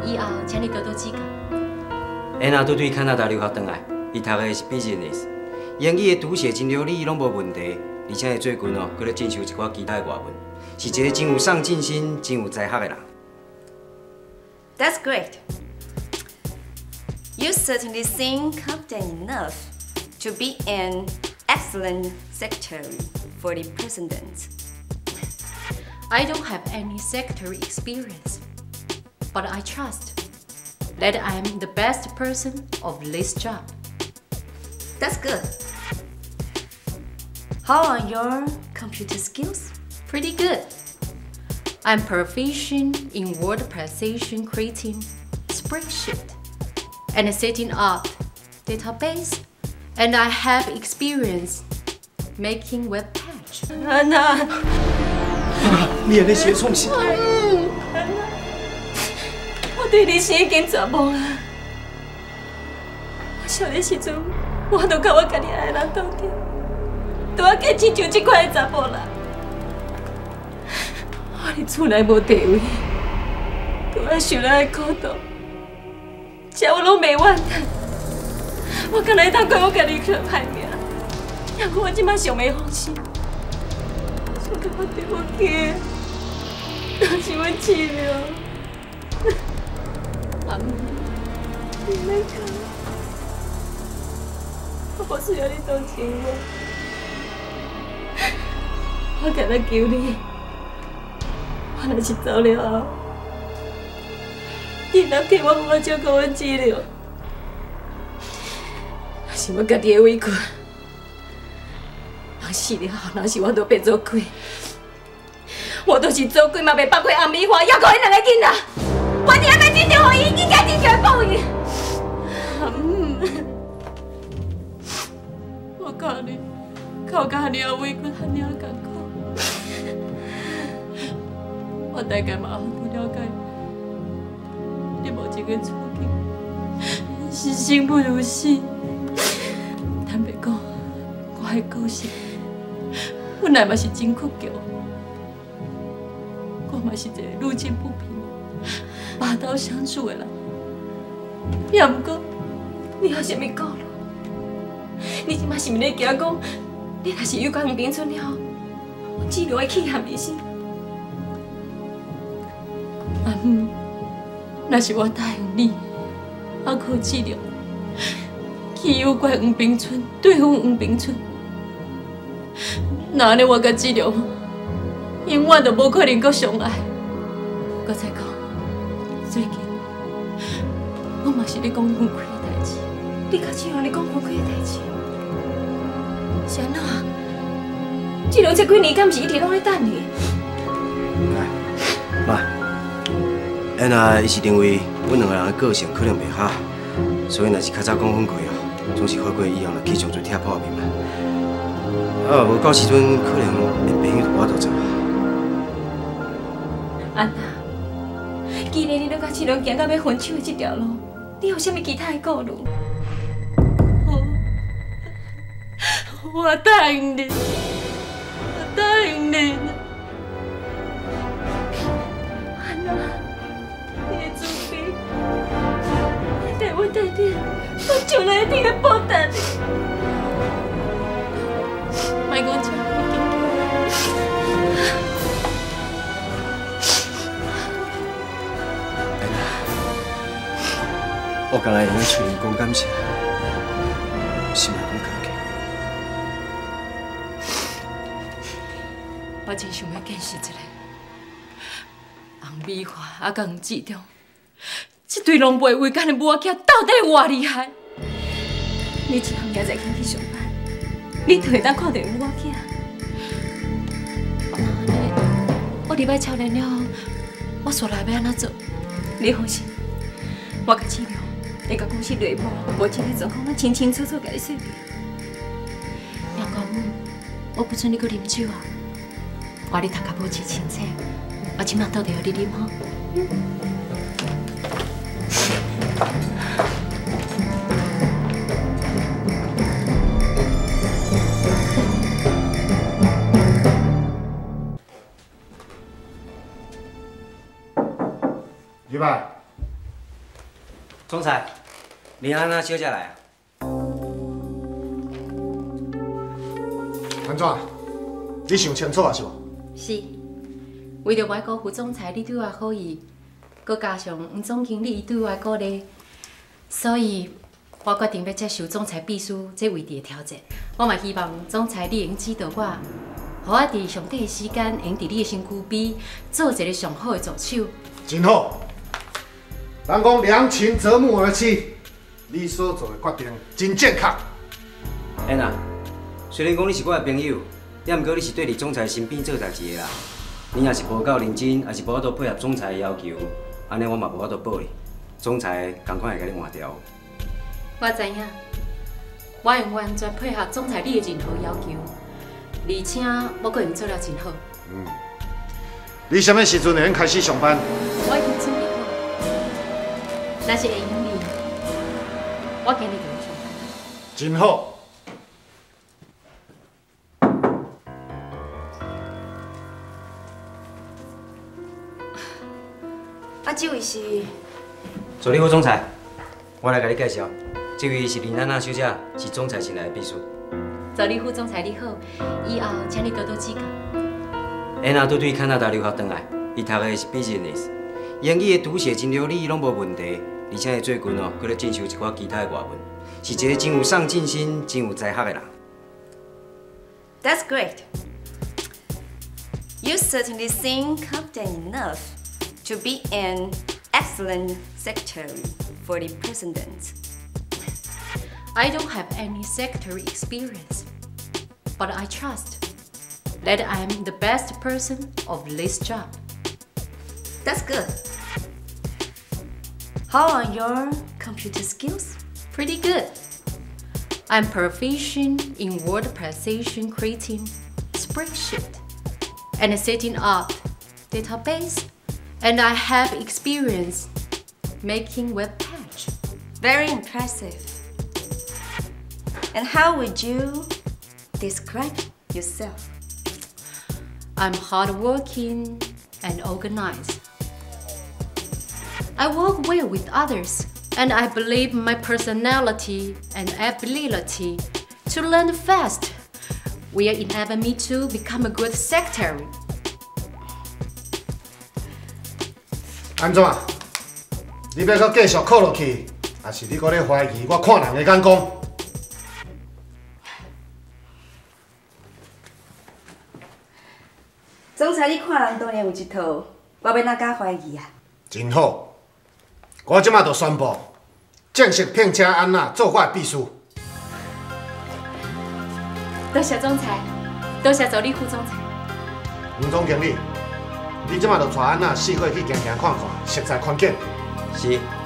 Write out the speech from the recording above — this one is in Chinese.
以后请你多多指教。 安娜拄对加拿大留学回来，伊读的是 business， 英语的读写真流利拢无问题，而且最近哦，佮咧进修一寡其他的外文，是一个真有上进心、真有才学的人。 That's great. You certainly seem confident enough to be an excellent secretary for the president. I don't have any secretary experience, but I trust that I am the best person of this job. That's good. How are your computer skills? Pretty good. I'm proficient in word processing, creating spreadsheet, and setting up database, and I have experience making web page. 安娜， 你在写创啥？ 我对你心已经绝望啊！我小的时阵，我都甲我家己爱的人斗阵，都要嫁亲像这款的查甫人。我伫厝内无地位，都要受咱的苦毒，食我拢袂怨叹。我敢会当怪我家己去歹命，也我即摆上袂放心。我感觉对不起，都是阮饲料。阿母，你免哭，我无需要你同情我，我敢若求你，我若是走了后，你若替我好好照顾阮饲料，是我家己的委屈。人死了后，若是我都变做鬼，我都是做鬼嘛，袂包括红美花，还顾伊两个囡仔。我一定要真正予伊应该真正的报应。我教你，靠甲你的委屈，和你艰苦。我大概嘛都了解你目前的处境，是生不如死。坦白讲，我的个性，本来嘛是真倔强，我嘛是一个路见不平。拔刀相助的人，也毋过，你有啥物顾虑？你即摆是毋是咧惊讲，你若是有甲黄冰村了，治疗会去害你死？阿母，若是我答应你，靠治疗，去诱拐黄冰村，对付黄冰村，那安尼我甲治疗，永远都无可能阁相爱。搁再讲。最近，我嘛是咧讲分开的代志，你甲志荣咧讲分开的代志，是安怎？志荣这几年敢毋是一直拢咧等你？ 妈，安娜伊是认为阮两个人的个性可能袂合，所以若是较早讲分开哦，总是好过以后就起上做拆破面嘛。啊，无到时阵可能连朋友都我都做。 安娜。既然你都甲志荣行到要分手的这条路，你有啥物其他的顾虑？我答应你，我答应你。安娜，你的准备，带我带你，我就来一定会报答你。莫讲这。 我刚才用嘴讲感谢，心也讲感激。 我真想要见识一下红美花啊，甲黄志忠，这对狼狈为奸的母仔到底有偌厉害？ 你一项明仔载去上班，你就会当看到母仔。我礼拜操练了后，我煞来要安怎做？你放心，我甲志良。会甲公司内部无这个状况，我清清楚楚甲你说明。阳光母，我不准你阁啉酒啊！我你头壳保持清醒，我即马倒地互你啉吼。 礼拜。 总裁，林安娜小姐来啊！ 安怎？你想清楚啊是无？ 是，为着我辜负总裁你对我好意，佮加上黄总经理对我鼓励，所以我决定要接受总裁秘书这位置的挑战。我嘛希望总裁你能指导我，互我伫上短的时间，能伫你的身躯边做一个上好的助手。 真好。人讲良禽择木而栖，你所做的决定真正确。 安娜，虽然讲你是我的朋友，也毋过你是对伫总裁身边做代志的啦。你若是无够认真，还是无法度配合总裁的要求，安尼我嘛无法度保你。总裁同款会甲你换掉。 我知影，我会完全配合总裁你的任何要求，而且我个人做了真好。 你什么时阵会用开始上班？ 我已经准备好，若是会用你，我今日就去上班。 真好。 啊，这位是助理副总裁，我来甲你介绍，这位是林安娜小姐，是总裁请来的秘书。 助理副总裁你好，以后请你多多指教。 安娜拄对加拿大留学回来，伊读的是 business， 英语的读写真流利拢无问题，而且最近哦，佮咧进修一寡其他的外文，是一个真有上进心、真有才学的人。 That's great. You certainly seem confident enough to be an excellent secretary for the president. I don't have any secretary experience, but I trust that I am the best person of this job. That's good. How are your computer skills? Pretty good. I'm proficient in word processing, creating spreadsheet, and setting up database, and I have experience making web page. Very impressive. And how would you describe yourself? I'm hardworking and organized. I work well with others, and I believe my personality and ability to learn fast will enable me to become a good secretary. 安怎？你要搁继续考落去，还是你搁咧怀疑我看人的眼光？ 总裁，你看人当然有一套，我要哪敢怀疑啊？ 真好，我即马就宣布正式聘请安娜做我的秘书。 多谢总裁，多谢助理副总裁。 黄总经理，你即马就带安娜四过去行行看看，实在看见。 是。